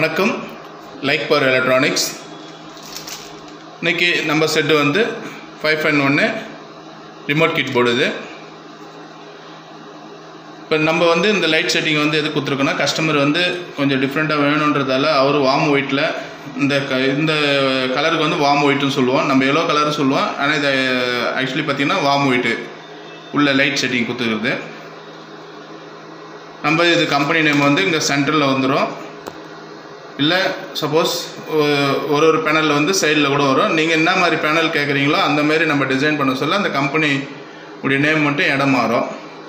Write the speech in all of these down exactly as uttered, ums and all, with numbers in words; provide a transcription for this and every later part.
வணக்கம் likepower electronics. இன்னைக்கு நம்ம செட் வந்து five and one remote kit board இது. இப்போ நம்ம வந்து இந்த லைட் செட்டிங் வந்து எது கொடுத்துருக்கோன்னா கஸ்டமர் வந்து கொஞ்சம் டிஃப்ரெண்ட்டாக வேணுன்றதால அவர் வார்ம் ஒயிட்டில் இந்த க இந்த கலருக்கு வந்து வார்ம் ஒயிட்டுன்னு சொல்லுவோம், நம்ம எல்லோ கலர் சொல்லுவோம். ஆனால் இதை ஆக்சுவலி பார்த்திங்கன்னா வார்ம் ஒயிட்டு உள்ள லைட் செட்டிங் கொடுத்துருக்குது. நம்ம இது கம்பெனி நேம் வந்து இங்கே சென்டரில் வந்துடும், இல்லை சப்போஸ் ஒரு ஒரு பேனலில் வந்து சைடில் கூட வரும். நீங்கள் என்ன மாதிரி பேனல் கேட்குறீங்களோ அந்த மாதிரி நம்ம டிசைன் பண்ண சொல்ல அந்த கம்பெனி உடைய நேம் மட்டும் இடம் மாறும்.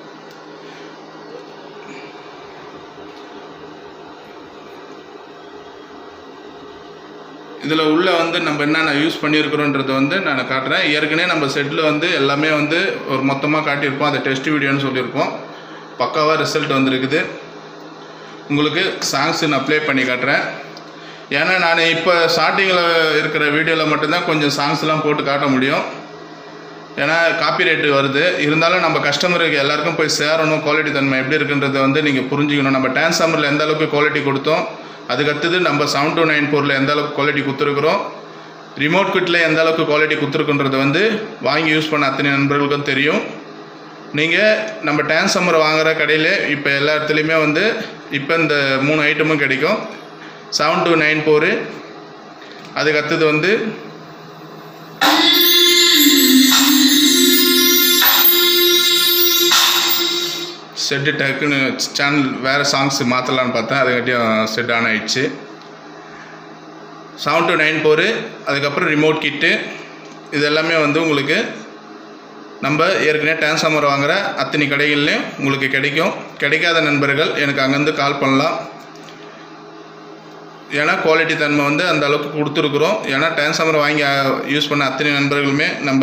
இதில் உள்ள வந்து நம்ம என்னென்ன யூஸ் பண்ணியிருக்கிறோன்றது வந்து நான் காட்டுறேன். ஏற்கனவே நம்ம செட்டில் வந்து எல்லாமே வந்து ஒரு மொத்தமாக காட்டியிருப்போம், அதை டெஸ்ட் வீடியோன்னு சொல்லியிருப்போம். பக்காவாக ரிசல்ட் வந்துருக்குது. உங்களுக்கு சாங்ஸ் நான் ப்ளே பண்ணி காட்டுறேன். ஏன்னா நான் இப்போ ஸ்டார்டிங்கில் இருக்கிற வீடியோவில் மட்டும்தான் கொஞ்சம் சாங்ஸ்லாம் போட்டு காட்ட முடியும், ஏன்னா காப்பிரைட் வருது. இருந்தாலும் நம்ம கஸ்டமருக்கு எல்லாருக்கும் போய் சேரணும், குவாலிட்டி தன்மை எப்படி இருக்குன்றதை வந்து நீங்கள் புரிஞ்சுக்கணும். நம்ம டிரான்ஸ்ஃபார்மரில் எந்த அளவுக்கு குவாலிட்டி கொடுத்தோம், அதுக்கடுத்தது நம்ம செவன் டூ நைன் ஃபோரில் எந்த அளவுக்கு குவாலிட்டி கொடுத்துருக்குறோம், ரிமோட் கிட்டில் எந்த அளவுக்கு குவாலிட்டி கொடுத்துருக்குன்றதை வந்து வாங்கி யூஸ் பண்ண அத்தனை நண்பர்களுக்கும் தெரியும். நீங்கள் நம்ம டிரான்ஸ்ஃபார்மர் வாங்குகிற கடையில் இப்போ எல்லா இடத்துலையுமே வந்து இப்போ இந்த மூணு ஐட்டமும் கிடைக்கும். செவன் டூ நைன் ஃபோரு, அதுக்கடுத்தது வந்து செட்டு டக்குன்னு சேனல் வேறு சாங்ஸ் மாற்றலான்னு பார்த்தேன், அதுக்காட்டியும் செட் ஆன் ஆகிடுச்சு. செவன் டூ நைன் ஃபோரு, அதுக்கப்புறம் ரிமோட் கிட்டு, இது எல்லாமே வந்து உங்களுக்கு நம்ம ஏற்கனவே டிரான்ஸ்ஃபார்மர் வாங்குகிற அத்தனை கடைகள்லையும் உங்களுக்கு கிடைக்கும். கிடைக்காத நண்பர்கள் எனக்கு அங்கேருந்து கால் பண்ணலாம், ஏன்னா குவாலிட்டி தன்மை வந்து அந்த அளவுக்கு கொடுத்துருக்குறோம். ஏன்னா டிரான்ஸ்ஃபார்மர் வாங்கி யூஸ் பண்ண அத்தனை நண்பர்களுமே நம்ம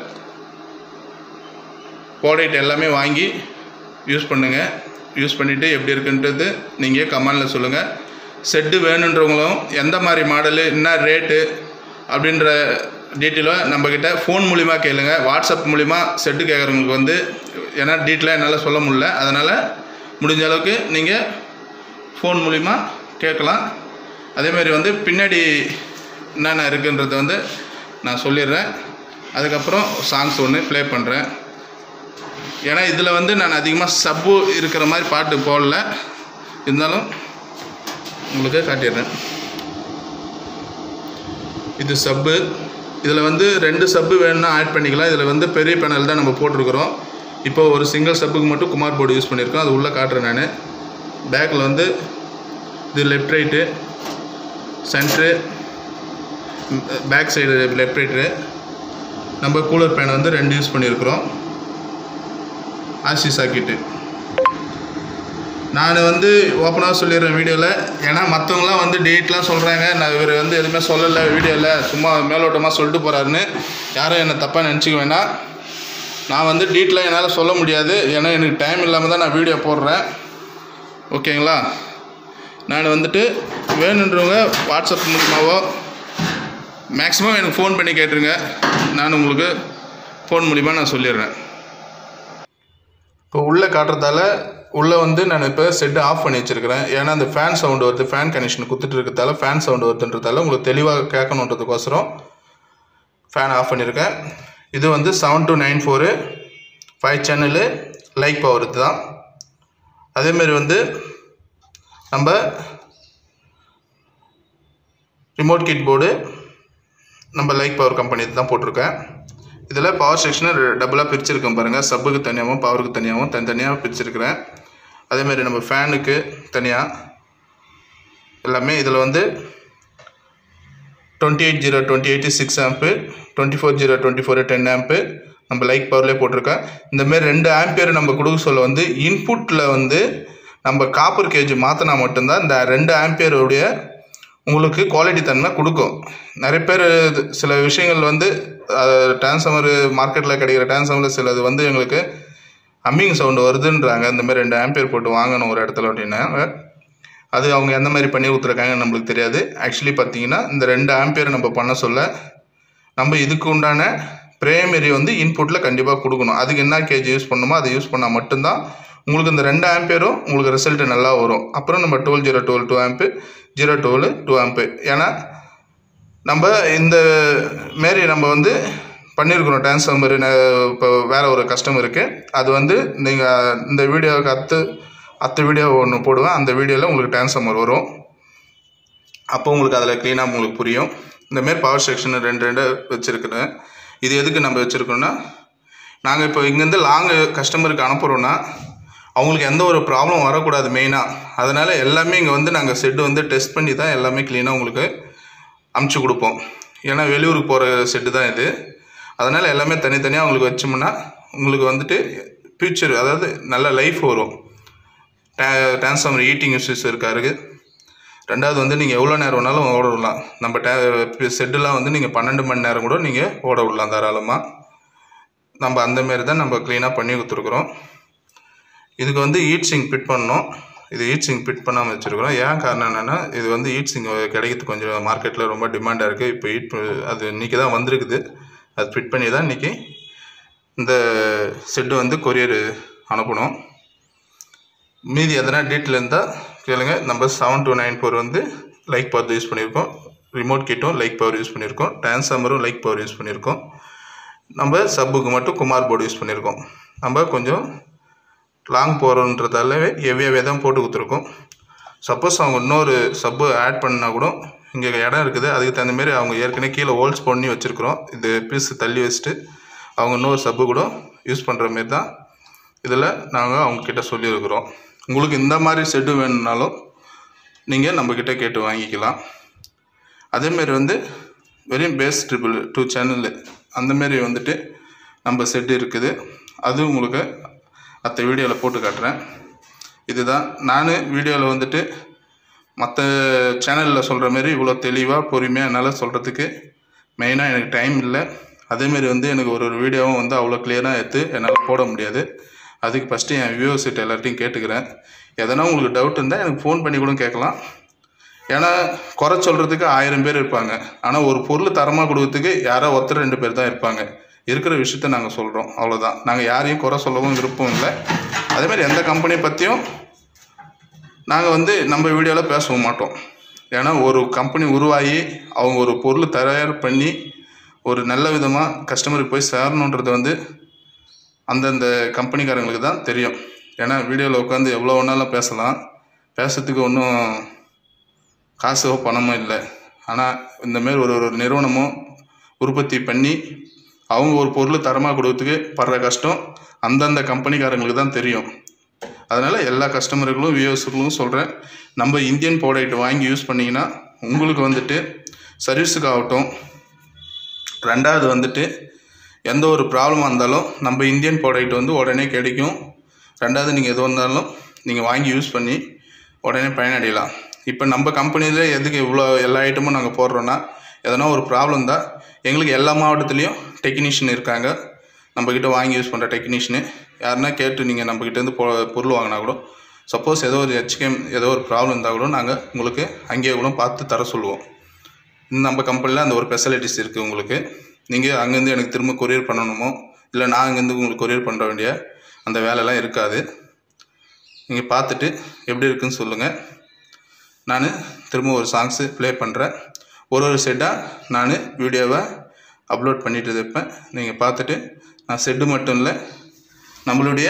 ப்ராடக்ட் எல்லாமே வாங்கி யூஸ் பண்ணுங்கள். யூஸ் பண்ணிவிட்டு எப்படி இருக்குன்றது நீங்கள் கமெண்டில் சொல்லுங்கள். செட்டு வேணுன்றவங்களும் எந்த மாதிரி மாடலு என்ன ரேட்டு அப்படின்ற டீட்டெயிலாக நம்மக்கிட்ட ஃபோன் மூலிமா கேளுங்க. வாட்ஸ்அப் மூலிமா செட்டு கேட்குறவங்களுக்கு வந்து ஏன்னா டீட்டெயிலாக என்னால் சொல்ல முடியல, அதனால் முடிஞ்ச அளவுக்கு நீங்கள் ஃபோன் மூலிமா கேட்கலாம். அதேமாதிரி வந்து பின்னாடி என்னென்ன இருக்குன்றதை வந்து நான் சொல்லிடுறேன். அதுக்கப்புறம் சாங்ஸ் ஒன்று ப்ளே பண்ணுறேன். ஏன்னா இதில் வந்து நான் அதிகமாக சப்பு இருக்கிற மாதிரி பாட்டு போடல, இருந்தாலும் உங்களுக்கு காட்டிடுறேன். இது சப்பு, இதில் வந்து ரெண்டு சப்பு வேணும்னா ஆட் பண்ணிக்கலாம். இதில் வந்து பெரிய பேனல் தான் நம்ம போட்டிருக்கிறோம். இப்போ ஒரு சிங்கிள் சப்புக்கு மட்டும் குமார் போர்டு யூஸ் பண்ணியிருக்கோம், அது உள்ளே காட்டுறேன் நான். பேக்கில் வந்து இது left right, centre, back side left right. நம்ம கூலர் பேனை வந்து ரெண்டு யூஸ் பண்ணியிருக்கிறோம். ஆர்சி சாக்கெட்டு நான் வந்து ஓப்பனாக சொல்லிடுறேன் வீடியோவில், ஏன்னா மற்றவங்களாம் வந்து டேட்லாம் சொல்கிறாங்க, நான் இவர் வந்து எதுவுமே சொல்லலை வீடியோவில், சும்மா மேலோட்டமாக சொல்லிட்டு போகிறாருன்னு யாரும் என்னை தப்பாக நினச்சிக்க வேணாம். நான் வந்து டீட்டெயிலாக என்னால் சொல்ல முடியாது, ஏன்னா எனக்கு டைம் இல்லாமல் தான் நான் வீடியோ போடுறேன். ஓகேங்களா? நான் வந்துட்டு வேணுன்றவங்க வாட்ஸ்அப் மூலிமாவோ மேக்ஸிமம் எனக்கு ஃபோன் பண்ணி கேட்டுருங்க, நான் உங்களுக்கு ஃபோன் மூலிமா நான் சொல்லிடுறேன். இப்போ உள்ளே காட்டுறதால உள்ளே வந்து நான் இப்போ செட்டு ஆஃப் பண்ணி வச்சுருக்கிறேன். ஏன்னா அந்த ஃபேன் சவுண்டு வருது, ஃபேன் கனெக்ஷன் கொடுத்துட்டு இருக்கிறதால ஃபேன் சவுண்டு வருதுன்றதால உங்களுக்கு தெளிவாக கேட்கணுன்றதுக்கோசரம் ஃபேன் ஆஃப் பண்ணியிருக்கேன். இது வந்து seven two nine four five channel like power தான். அதேமாரி வந்து நம்ம ரிமோட் கிட் போர்டு நம்ம லைக் பவர் கம்பெனி தான் போட்டிருக்கேன். இதில் பவர் செக்ஷனை டபுளாக பிரிச்சுருக்கேன் பாருங்கள், சப்புக்கு தனியாகவும் பவருக்கு தனியாகவும் தனித்தனியாக பிரிச்சுருக்கிறேன். அதேமாதிரி நம்ம ஃபேனுக்கு தனியாக எல்லாமே இதில் வந்து twenty eight zero twenty eight six amp, twenty four zero twenty four ten amp நம்ம லைக் பவர்லேயே போட்டிருக்கேன். இந்தமாரி ரெண்டு ஆம்பியர் நம்ம கொடுக்க சொல்ல வந்து இன்புட்டில் வந்து நம்ம காப்பர் கேஜ் மாற்றினா மட்டும்தான் இந்த ரெண்டு ஆம்பியருடைய உங்களுக்கு குவாலிட்டி தன்மை கொடுக்கும். நிறைய பேர் சில விஷயங்கள் வந்து டிரான்ஸ்ஃபார்மர் மார்க்கெட்டில் கிடைக்கிற டிரான்ஸ்ஃபார்மரில் சிலது வந்து எங்களுக்கு அம்மிங் சவுண்டு வருதுன்றாங்க, இந்தமாதிரி ரெண்டு ஆம்பியர் போட்டு வாங்கணும் ஒரு இடத்துல அப்படின்னாங்க. அது அவங்க எந்த மாதிரி பண்ணி கொடுத்துருக்காங்கன்னு நம்மளுக்கு தெரியாது. ஆக்சுவலி பார்த்தீங்கன்னா இந்த ரெண்டு ஆம்பியர் நம்ம பண்ண சொல்ல நம்ம இதுக்கு உண்டான பிரைமரி வந்து இன்புட்டில் கண்டிப்பாக கொடுக்கணும். அதுக்கு என்ன கேஜ் யூஸ் பண்ணணுமோ அதை யூஸ் பண்ணால் மட்டும்தான் உங்களுக்கு இந்த ரெண்டு ஆம்பியரும் உங்களுக்கு ரிசல்ட் நல்லா வரும். அப்புறம் நம்ம twelve zero twelve two amp zero twelve two amp. ஏன்னா நம்ம இந்த மாரி நம்ம வந்து பண்ணியிருக்கிறோம் டிரான்ஸ்ஃபார்மர். இப்போ வேறு ஒரு கஸ்டமருக்கு அது வந்து நீங்கள் இந்த வீடியோவுக்கு அத்து அத்து வீடியோ ஒன்று போடுவேன். அந்த வீடியோவில் உங்களுக்கு டிரான்ஸ்ஃபார்மர் வரும். அப்போ உங்களுக்கு அதில் க்ளீனாக உங்களுக்கு புரியும். இந்தமாரி பவர் செக்ஷன் ரெண்டு ரெண்டு வச்சுருக்குறேன். இது எதுக்கு நம்ம வச்சுருக்கோன்னா, நாங்கள் இப்போ இங்கேருந்து லாங்கு கஸ்டமருக்கு அனுப்புகிறோன்னா அவங்களுக்கு எந்த ஒரு ப்ராப்ளம் வரக்கூடாது மெயினாக. அதனால் எல்லாமே இங்கே வந்து நாங்கள் செட்டு வந்து டெஸ்ட் பண்ணி தான் எல்லாமே க்ளீனாக உங்களுக்கு அமுச்சு கொடுப்போம். ஏன்னா வெளியூருக்கு போகிற செட்டு தான் இது. அதனால் எல்லாமே தனித்தனியாக உங்களுக்கு வச்சோம்னா உங்களுக்கு வந்துட்டு ஃபியூச்சர், அதாவது நல்ல லைஃப் வரும். டே டிரான்ஸ்ஃபார்மர் ஹீட்டிங் இஷ்யூஸ் இருக்காரு. ரெண்டாவது வந்து நீங்கள் எவ்வளோ நேரம் வேணாலும் ஓட விடலாம். நம்ம டே செட்டுலாம் வந்து நீங்கள் பன்னெண்டு மணி நேரம் கூட நீங்கள் ஓட விடலாம் தாராளமாக. நம்ம அந்தமாரி தான் நம்ம க்ளீனாக பண்ணி கொடுத்துருக்குறோம். இதுக்கு வந்து ஹீட் சிங்க் ஃபிட் பண்ணோம். இது ஹீட் சிங்க் ஃபிட் பண்ணாமல் வச்சுருக்குறோம். ஏன் காரணம் என்னென்னா, இது வந்து ஹீட் சிங்க் கிடைக்கிறது கொஞ்சம் மார்க்கெட்டில் ரொம்ப டிமாண்டாக இருக்குது. இப்போ ஹீட் அது இன்றைக்கி தான் வந்திருக்குது. அது ஃபிட் பண்ணி தான் இன்றைக்கி இந்த செட்டு வந்து கொரியர் அனுப்பணும். மீதி எதனா டீட்டெயில் இருந்தால் கேளுங்க. Number seven two nine four வந்து லைக் பவர் யூஸ் பண்ணியிருக்கோம். ரிமோட் கிட்டும் லைக் பவர் யூஸ் பண்ணியிருக்கோம். டிரான்ஸ்ஃபார்மரும் லைக் பவர் யூஸ் பண்ணியிருக்கோம். நம்ம சப்புக்கு மட்டும் குமார் போர்டு யூஸ் பண்ணியிருக்கோம். நம்ம கொஞ்சம் லாங் போகிறோன்றதால ஹெவியாகவே தான் போட்டு கொடுத்துருக்கோம். சப்போஸ் அவங்க இன்னொரு சப்பு ஆட் பண்ணால் கூட இங்கே இடம் இருக்குது. அதுக்கு தகுந்தமாரி அவங்க ஏற்கனவே கீழே ஹோல்ஸ் பண்ணி வச்சுருக்குறோம். இது பீஸ் தள்ளி வச்சுட்டு அவங்க இன்னொரு சப்பு கூட யூஸ் பண்ணுற மாரி தான் இதில் நாங்கள் அவங்கக்கிட்ட சொல்லியிருக்கிறோம். உங்களுக்கு இந்த மாதிரி செட்டு வேணும்னாலும் நீங்கள் நம்மக்கிட்ட கேட்டு வாங்கிக்கலாம். அதேமாரி வந்து வெறும் பேஸ் ட்ரிபிள் டூ சேனல் அந்தமாரி வந்துட்டு நம்ம செட்டு இருக்குது. அது உங்களுக்கு அடுத்த வீடியோவில் போட்டு காட்டுறேன். இதுதான் நான் வீடியோவில் வந்துட்டு மற்ற சேனலில் சொல்கிற மாரி இவ்வளோ தெளிவாக பொறுமையாக என்னால் சொல்கிறதுக்கு மெயினாக எனக்கு டைம் இல்லை. அதேமாரி வந்து எனக்கு ஒரு ஒரு வீடியோவும் வந்து அவ்வளோ கிளியராக எடுத்து என்னால் போட முடியாது. அதுக்கு ஃபஸ்ட்டு என் வியூவர்ஸ்கிட்ட எல்லார்ட்டையும் கேட்டுக்கிறேன். எதனா உங்களுக்கு டவுட் இருந்தால் எனக்கு ஃபோன் பண்ணி கூட கேட்கலாம். ஏன்னா குறை சொல்கிறதுக்கு ஆயிரம் பேர் இருப்பாங்க. ஆனால் ஒரு பொருள் தரமாக கொடுக்கறதுக்கு யாரோ ஒருத்தர் ரெண்டு பேர் தான் இருப்பாங்க. இருக்கிற விஷயத்த நாங்கள் சொல்கிறோம், அவ்வளோதான். நாங்கள் யாரையும் குறை சொல்லவும் விருப்பம் இல்லை. அதேமாதிரி எந்த கம்பெனியை பற்றியும் நாங்கள் வந்து நம்ம வீடியோவில் பேசவும் மாட்டோம். ஏன்னா ஒரு கம்பெனி உருவாகி அவங்க ஒரு பொருள் தயார் பண்ணி ஒரு நல்ல விதமாக கஸ்டமருக்கு போய் சேரணுன்றது வந்து அந்தந்த கம்பெனிக்காரங்களுக்கு தான் தெரியும். ஏன்னா வீடியோவில் உட்காந்து எவ்வளோ வேணாலும் பேசலாம், பேசுறதுக்கு ஒன்றும் காசோ பணமோ இல்லை. ஆனால் இந்தமாரி ஒரு ஒரு நிறுவனமும் உற்பத்தி பண்ணி அவங்க ஒரு பொருள் தரமாக கொடுக்கறதுக்கு படுற கஷ்டம் அந்தந்த கம்பெனிக்காரங்களுக்கு தான் தெரியும். அதனால் எல்லா கஸ்டமர்களும் வியூவர்ஸுகளும் சொல்கிறேன், நம்ம இந்தியன் ப்ராடக்ட் வாங்கி யூஸ் பண்ணிங்கன்னா உங்களுக்கு வந்துட்டு சர்வீஸுக்கு ஆகட்டும், ரெண்டாவது வந்துட்டு எந்த ஒரு ப்ராப்ளமாக இருந்தாலும் நம்ம இந்தியன் ப்ராடக்ட் வந்து உடனே கிடைக்கும். ரெண்டாவது நீங்கள் எது வந்தாலும் நீங்கள் வாங்கி யூஸ் பண்ணி உடனே பயனடையலாம். இப்போ நம்ம கம்பெனியில் எதுக்கு இவ்வளோ எல்லா ஐட்டமும் நாங்கள் போடுறோன்னா, எதனா ஒரு ப்ராப்ளம் தான் எங்களுக்கு எல்லா மாவட்டத்துலேயும் டெக்னீஷியன் இருக்காங்க. நம்மக்கிட்ட வாங்கி யூஸ் பண்ணுற டெக்னீஷியனு யாருன்னா கேட்டு நீங்கள் நம்மக்கிட்டேருந்து பொ பொருள் வாங்கினா கூட, சப்போஸ் ஏதோ ஒரு ஹெச்கேம் ஏதோ ஒரு ப்ராப்ளம் இருந்தால் கூட நாங்கள் உங்களுக்கு அங்கேயே கூட பார்த்து தர சொல்லுவோம். நம்ம கம்பெனியில் அந்த ஒரு ஃபெசிலிட்டிஸ் இருக்குது உங்களுக்கு. நீங்கள் அங்கேருந்து எனக்கு திரும்ப கொரியர் பண்ணணுமோ இல்லை நான் அங்கேருந்து உங்களுக்கு கொரியர் பண்ணுற வேண்டிய அந்த வேலைலாம் இருக்காது. நீங்கள் பார்த்துட்டு எப்படி இருக்குன்னு சொல்லுங்கள். நான் திரும்ப ஒரு சாங்ஸு ப்ளே பண்ணுறேன். ஒரு ஒரு செட்டாக நான் வீடியோவை அப்லோட் பண்ணிட்டு இருப்பேன். நீங்கள் பார்த்துட்டு நான் செட்டு மட்டும் இல்லை, நம்மளுடைய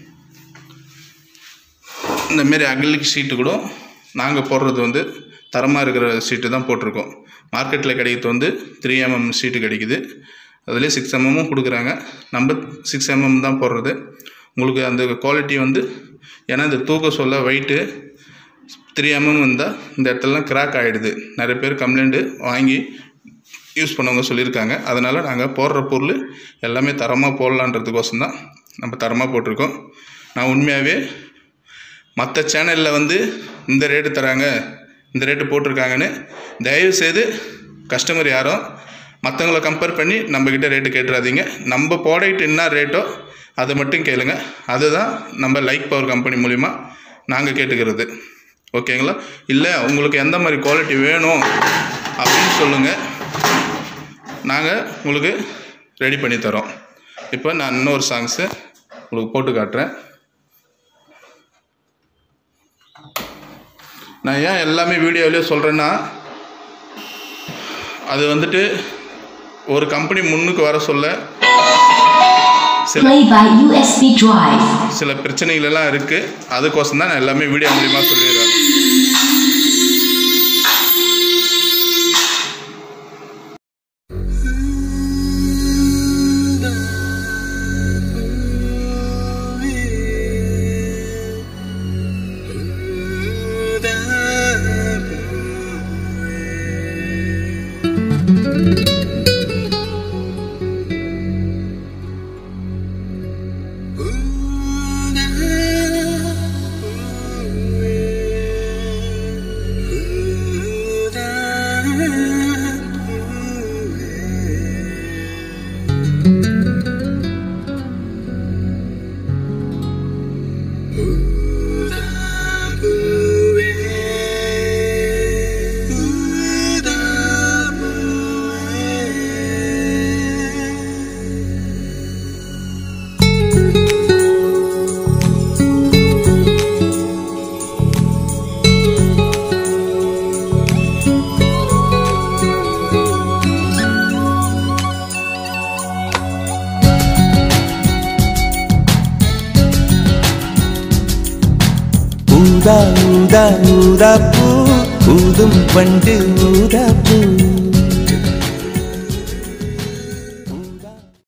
இந்தமாரி அக்ரிலிக் ஷீட்டு கூட நாங்கள் போடுறது வந்து தரமாக இருக்கிற ஷீட்டு தான் போட்டிருக்கோம். மார்க்கெட்டில் கிடைக்கிறது வந்து த்ரீ எம்எம் ஷீட்டு கிடைக்குது. அதிலே சிக்ஸ் எம்எம்மும் கொடுக்குறாங்க. நம்ம சிக்ஸ் எம்எம் தான் போடுறது. உங்களுக்கு அந்த குவாலிட்டி வந்து, ஏன்னா இந்த தூக்க சொல்ல வெயிட்டு த்ரீ எம்எம் இருந்தால் இந்த இடத்துலலாம் கிராக் ஆகிடுது. நிறைய பேர் கம்ப்ளைண்ட்டு வாங்கி யூஸ் பண்ணவங்க சொல்லியிருக்காங்க. அதனால் நாங்கள் போடுற பொருள் எல்லாமே தரமாக போடலான்றதுக்கோசம் தான் நம்ம தரமாக போட்டிருக்கோம். நான் உண்மையாகவே மற்ற சேனலில் வந்து இந்த ரேட்டு தராங்க, இந்த ரேட்டு போட்டிருக்காங்கன்னு தயவுசெய்து கஸ்டமர் யாரும் மற்றவங்கள கம்பேர் பண்ணி நம்மக்கிட்ட ரேட்டு கேட்டுறாதீங்க. நம்ம ப்ராடக்ட் என்ன ரேட்டோ அதை மட்டும் கேளுங்க. அதுதான் நம்ம லைக் பவர் கம்பெனி மூலிமா நாங்கள் கேட்டுக்கிறது. ஓகேங்களா? இல்லை உங்களுக்கு எந்த மாதிரி குவாலிட்டி வேணும் அப்படின்னு சொல்லுங்கள், நாங்கள் உங்களுக்கு ரெடி பண்ணி தரோம். இப்போ நான் இன்னொரு சாங்ஸு உங்களுக்கு போட்டு காட்டுறேன். நான் ஏன் எல்லாமே வீடியோவிலே சொல்கிறேன்னா, அது வந்துட்டு ஒரு கம்பெனி முன்னுக்கு வர சொல்ல சில சில பிரச்சனைகள் எல்லாம் இருக்குது. அதுக்கோசம் தான் நான் எல்லாமே வீடியோ மூலிமா சொல்லிடுறேன். ஊதா ஊதா ஊதா பூ ஊதும் பண்டு ஊதா பூ